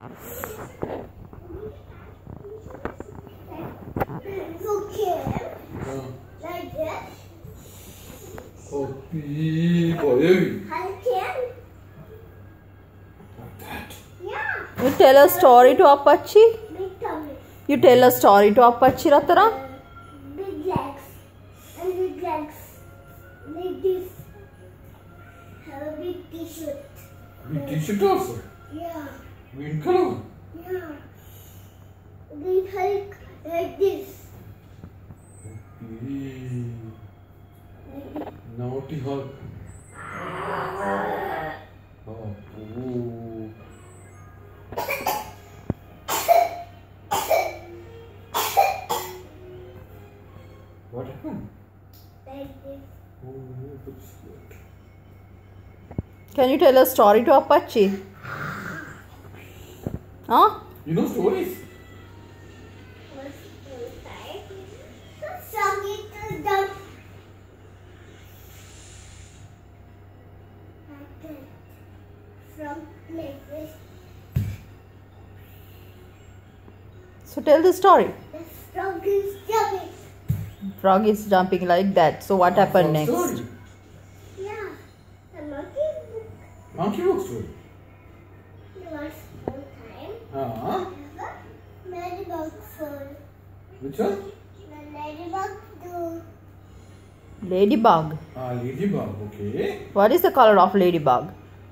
Like this. Puppy boy. You tell a story to Apache. Big tummy. You tell a story to Apache, Ratara. Big legs. And big legs. Like this. Have a big t-shirt. Big t-shirt also. Yeah. Green color. Yeah. Big Hulk like this. Puppy. Naughty Hulk. Oh, ooh. What happened? Like this. Oh, that's good. Can you tell a story to Apache? Huh? You know stories? What's inside? So it is done. Like that. From like this. So tell the story. The frog is jumping. Frog is jumping like that. So what happened next? Story. Yeah. The monkey book. Monkey book story. There was one time. Uh-huh. The ladybug fell. Which one? The ladybug do. Ladybug. Ah, ladybug, okay. What is the color of ladybug?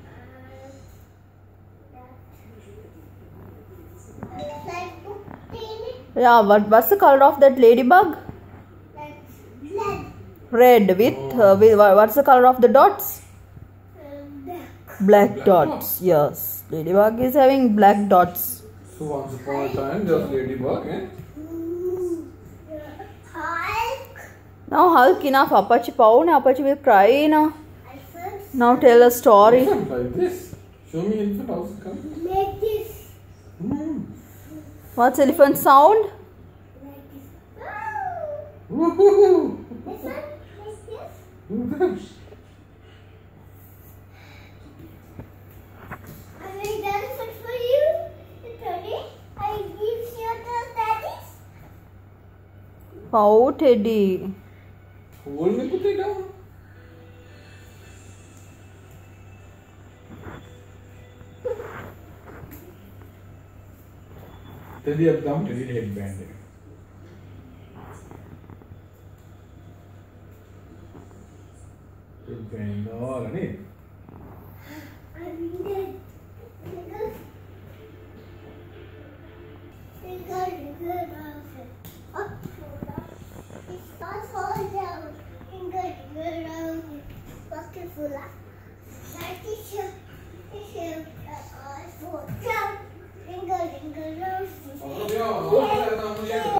Like puppy. Yeah, what's the color of that ladybug? Like blood. Red with what's the color of the dots? Black. Black dots. Yes. Ladybug is having black dots. So once upon a time, there was ladybug, eh? Hulk. Now Hulk enough. Apache pound. Apache will cry now. Elephant. Now tell a story. Elephant like this. Show me elephant how it comes. Make this. What's elephant sound? Like this. Woohoo! This one. Like this. I made the elephant for you. Today I give you the daddies. Oh, Teddy. Hold me, put it down. Teddy up down, Teddy headband. Headband all, right?